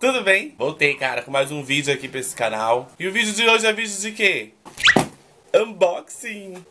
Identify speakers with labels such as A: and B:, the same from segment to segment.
A: Tudo bem? Voltei, cara, com mais um vídeo aqui pra esse canal. E o vídeo de hoje é vídeo de quê? Unboxing!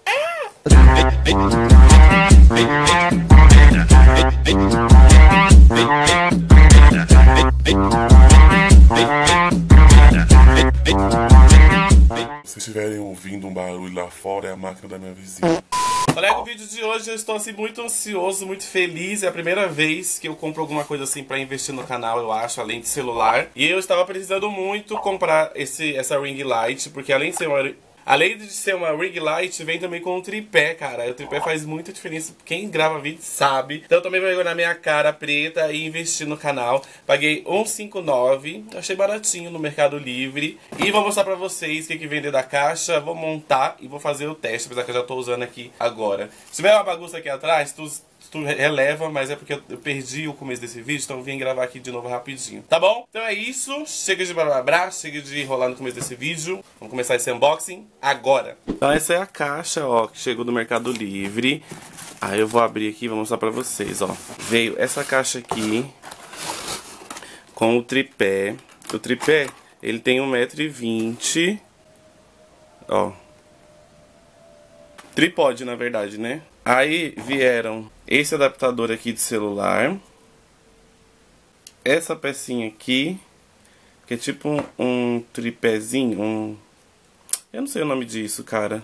B: Se estiverem ouvindo um barulho lá fora, é a máquina da minha vizinha.
A: Olha, o vídeo de hoje eu estou assim muito ansioso, muito feliz. É a primeira vez que eu compro alguma coisa assim pra investir no canal, eu acho, além de celular. E eu estava precisando muito comprar essa ring light, porque além de ser uma ring light, vem também com um tripé, cara. O tripé faz muita diferença. Quem grava vídeo sabe. Então eu também vou pegar na minha cara preta e investir no canal. Paguei R$1,59. Achei baratinho no Mercado Livre. E vou mostrar pra vocês o que vem dentro da caixa. Vou montar e vou fazer o teste, apesar que eu já tô usando aqui agora. Se tiver uma bagunça aqui atrás, tu releva, mas é porque eu perdi o começo desse vídeo, então eu vim gravar aqui de novo rapidinho, tá bom? Então é isso, chega de blá blá blá, chega de enrolar no começo desse vídeo. Vamos começar esse unboxing agora. Então essa é a caixa, ó, que chegou do Mercado Livre. Aí eu vou abrir aqui e vou mostrar pra vocês, ó. Veio essa caixa aqui com o tripé. O tripé, ele tem 1,20 m, ó. Tripode, na verdade, né? Aí vieram esse adaptador aqui de celular, essa pecinha aqui, que é tipo um tripézinho, eu não sei o nome disso, cara,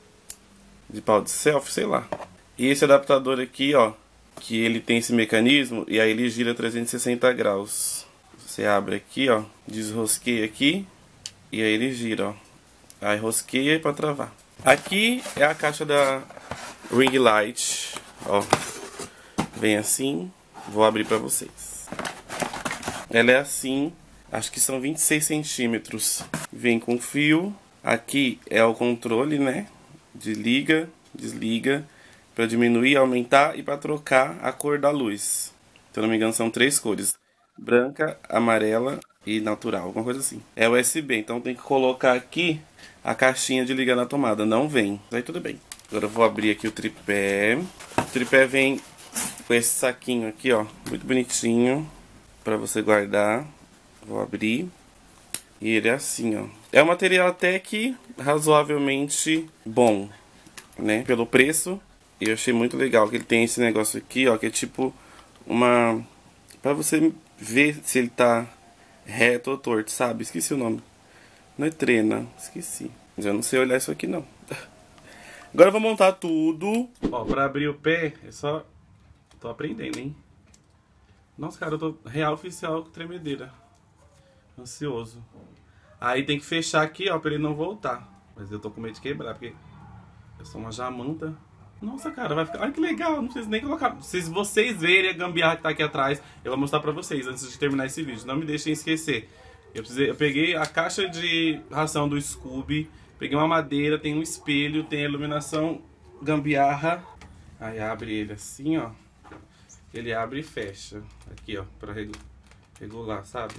A: de pau de selfie, sei lá. E esse adaptador aqui, ó, que ele tem esse mecanismo e aí ele gira 360 graus. Você abre aqui, ó, desrosqueia aqui e aí ele gira, ó. Aí rosqueia pra travar. Aqui é a caixa da ring light, ó, vem assim, vou abrir pra vocês. Ela é assim, acho que são 26 centímetros, vem com fio. Aqui é o controle, né, de liga, desliga, pra diminuir, aumentar e pra trocar a cor da luz. Se eu não me engano são 3 cores, branca, amarela e natural, alguma coisa assim. É USB, então tem que colocar aqui a caixinha de ligar na tomada, não vem, aí tudo bem. Agora eu vou abrir aqui o tripé. O tripé vem com esse saquinho aqui, ó, muito bonitinho, pra você guardar. Vou abrir. E ele é assim, ó. É um material até que razoavelmente bom, né? Pelo preço. E eu achei muito legal que ele tem esse negócio aqui, ó, que é tipo uma... pra você ver se ele tá reto ou torto, sabe? Esqueci o nome. Não é trena, esqueci. Mas eu não sei olhar isso aqui, não. Agora eu vou montar tudo. Ó, pra abrir o pé, é só... Tô aprendendo, hein? Nossa, cara, eu tô real oficial com tremedeira. Ansioso. Aí tem que fechar aqui, ó, pra ele não voltar. Mas eu tô com medo de quebrar, porque eu sou uma jamanta. Nossa, cara, vai ficar... Olha que legal, não precisa nem colocar... Se vocês verem a gambiarra que tá aqui atrás, eu vou mostrar pra vocês antes de terminar esse vídeo. Não me deixem esquecer. Eu peguei a caixa de ração do Scooby, peguei uma madeira, tem um espelho, tem a iluminação gambiarra. Aí abre ele assim, ó. Ele abre e fecha. Aqui, ó, pra regular, sabe?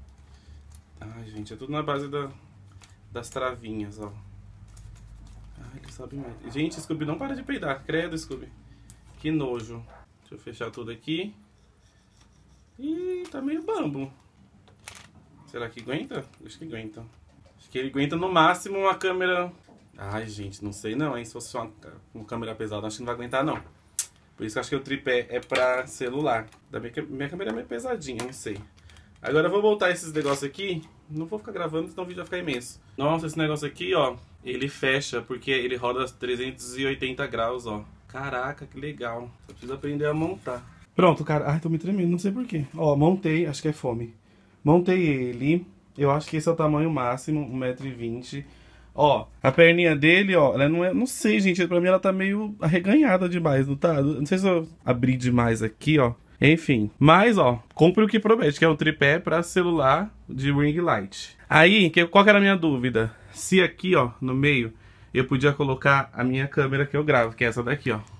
A: Ai, gente, é tudo na base das travinhas, ó. Ai, ele sabe mais. Gente, Scooby não para de peidar. Credo, Scooby. Que nojo. Deixa eu fechar tudo aqui. Ih, tá meio bambo. Será que aguenta? Acho que aguenta. Acho que ele aguenta no máximo uma câmera... Ai, gente, não sei não, hein? Se fosse uma câmera pesada, acho que não vai aguentar, não. Por isso que eu acho que o tripé é pra celular. Ainda bem que minha câmera é meio pesadinha, não sei. Agora eu vou voltar esses negócios aqui. Não vou ficar gravando, senão o vídeo vai ficar imenso. Nossa, esse negócio aqui, ó, ele fecha, porque ele roda 380 graus, ó. Caraca, que legal. Só preciso aprender a montar. Pronto, cara. Ai, tô me tremendo, não sei porquê. Ó, montei, acho que é fome. Montei ele, eu acho que esse é o tamanho máximo, 1,20 m. Ó, a perninha dele, ó, ela não é, não sei, gente, pra mim ela tá meio arreganhada demais, não tá? Não sei se eu abri demais aqui, ó. Enfim, mas, ó, compre o que promete, que é um tripé pra celular de ring light. Aí, qual que era a minha dúvida? Se aqui, ó, no meio, eu podia colocar a minha câmera que eu gravo, que é essa daqui, ó.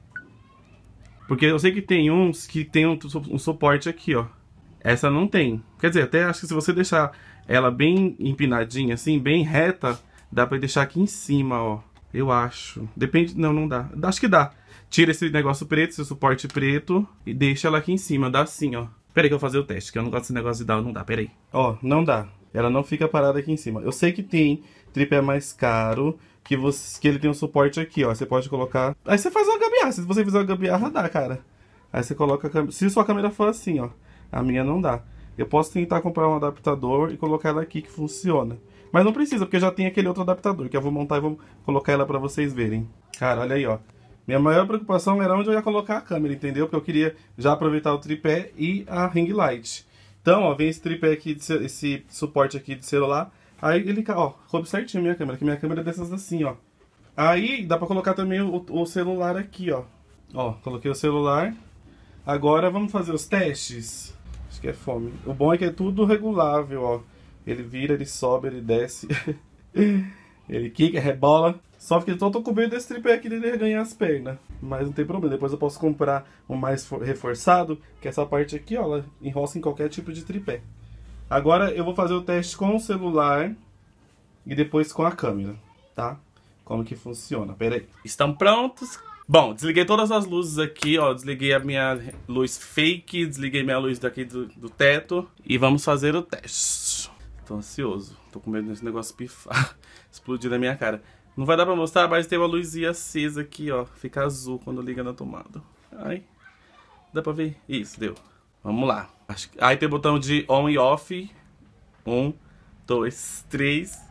A: Porque eu sei que tem uns que tem um suporte aqui, ó. Essa não tem. Quer dizer, até acho que se você deixar ela bem empinadinha, assim, bem reta, dá pra deixar aqui em cima, ó. Eu acho. Depende... Não, não dá. Acho que dá. Tira esse negócio preto, esse suporte preto, e deixa ela aqui em cima. Dá assim, ó. Pera aí que eu vou fazer o teste, que eu não gosto desse negócio de dar, não dá, pera aí. Ó, não dá. Ela não fica parada aqui em cima. Eu sei que tem tripé mais caro, que ele tem um suporte aqui, ó. Você pode colocar... Aí você faz uma gambiarra. Se você fizer uma gambiarra, dá, cara. Aí você coloca a câmera... Se sua câmera for assim, ó. A minha não dá. Eu posso tentar comprar um adaptador e colocar ela aqui que funciona. Mas não precisa, porque já tem aquele outro adaptador, que eu vou montar e vou colocar ela pra vocês verem. Cara, olha aí, ó. Minha maior preocupação era onde eu ia colocar a câmera, entendeu? Porque eu queria já aproveitar o tripé e a ring light. Então, ó, vem esse tripé aqui, esse suporte aqui de celular. Aí ele, ó, coube certinho a minha câmera, que minha câmera é dessas assim, ó. Aí dá pra colocar também o celular aqui, ó. Ó, coloquei o celular. Agora vamos fazer os testes. Acho que é fome. O bom é que é tudo regulável, ó. Ele vira, ele sobe, ele desce. Ele quica, rebola. Só que eu tô com medo desse tripé aqui dele ganhar as pernas. Mas não tem problema. Depois eu posso comprar um mais reforçado. Que essa parte aqui, ó, ela enroça em qualquer tipo de tripé. Agora eu vou fazer o teste com o celular. E depois com a câmera, tá? Como que funciona. Pera aí. Estão prontos? Bom, desliguei todas as luzes aqui, ó. Desliguei a minha luz fake. Desliguei minha luz daqui do teto. E vamos fazer o teste. Tô ansioso. Tô com medo desse negócio pifar. Explodir na minha cara. Não vai dar pra mostrar, mas tem uma luzinha acesa aqui, ó. Fica azul quando liga na tomada. Ai. Dá pra ver? Isso, deu. Vamos lá. Aí tem o botão de on e off. 1, 2, 3.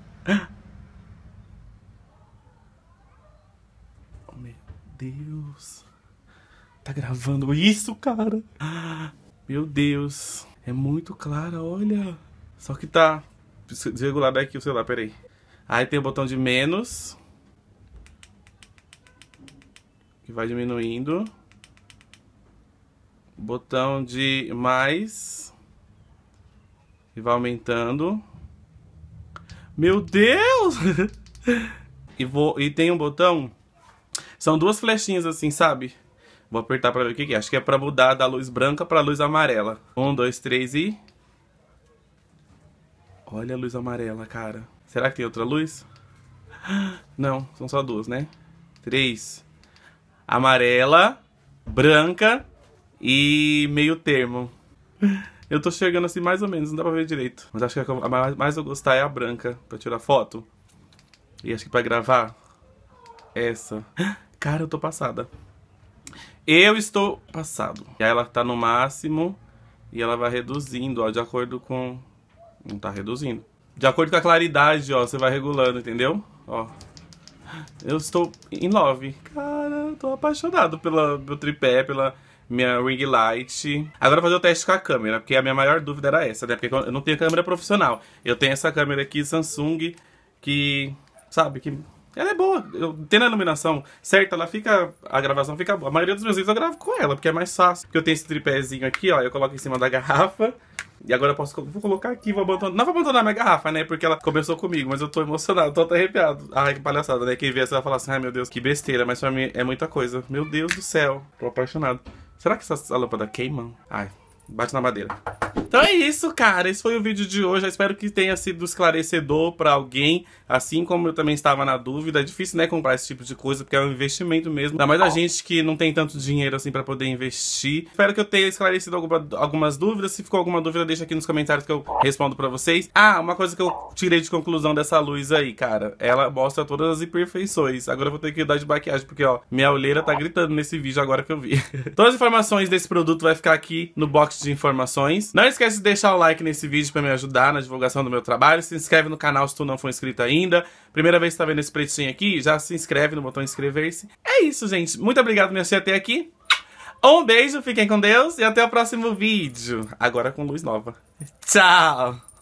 A: Oh, meu Deus. Tá gravando isso, cara? Meu Deus. É muito clara, olha. Só que tá desregulado aqui o celular, peraí. Aí tem o botão de menos, que vai diminuindo. Botão de mais, que vai aumentando. Meu Deus! E tem um botão, são duas flechinhas assim, sabe? Vou apertar pra ver o que que é. Acho que é pra mudar da luz branca pra luz amarela. 1, 2, 3 e... Olha a luz amarela, cara. Será que tem outra luz? Não, são só duas, né? 3. Amarela, branca e meio termo. Eu tô chegando assim mais ou menos, não dá pra ver direito. Mas acho que a mais eu gostar é a branca, pra tirar foto. E acho que pra gravar, essa. Cara, eu tô passada. Eu estou passado. E aí ela tá no máximo e ela vai reduzindo, ó, de acordo com... Não tá reduzindo. De acordo com a claridade, ó, você vai regulando, entendeu? Ó. Eu estou em love. Cara, eu tô apaixonado pelo meu tripé, pela minha ring light. Agora eu vou fazer o teste com a câmera, porque a minha maior dúvida era essa, né? Porque eu não tenho câmera profissional. Eu tenho essa câmera aqui, Samsung, que, sabe, que ela é boa. Tendo a iluminação certa, a gravação fica boa. A maioria dos meus vídeos eu gravo com ela, porque é mais fácil. Porque eu tenho esse tripézinho aqui, ó, eu coloco em cima da garrafa. E agora eu vou colocar aqui, vou abandonar. Não vou abandonar minha garrafa, né? Porque ela começou comigo, mas eu tô emocionado, tô até arrepiado. Ai, que palhaçada, né? Quem vê essa vai falar assim, ai meu Deus, que besteira, mas pra mim é muita coisa. Meu Deus do céu, tô apaixonado. Será que essa lâmpada queima? Ai, bate na madeira. Então é isso, cara. Esse foi o vídeo de hoje. Eu espero que tenha sido esclarecedor pra alguém. Assim como eu também estava na dúvida. É difícil, né, comprar esse tipo de coisa, porque é um investimento mesmo. Ainda mais a gente que não tem tanto dinheiro assim pra poder investir. Espero que eu tenha esclarecido algumas dúvidas. Se ficou alguma dúvida, deixa aqui nos comentários que eu respondo pra vocês. Ah, uma coisa que eu tirei de conclusão dessa luz aí, cara. Ela mostra todas as imperfeições. Agora eu vou ter que dar de maquiagem, porque, ó, minha olheira tá gritando nesse vídeo agora que eu vi. Todas as informações desse produto vai ficar aqui no box de informações. Não esquece de deixar o like nesse vídeo pra me ajudar na divulgação do meu trabalho. Se inscreve no canal se tu não for inscrito ainda. Primeira vez que tá vendo esse pretinho aqui, já se inscreve no botão inscrever-se. É isso, gente. Muito obrigado por me assistir até aqui. Um beijo, fiquem com Deus e até o próximo vídeo. Agora com luz nova. Tchau!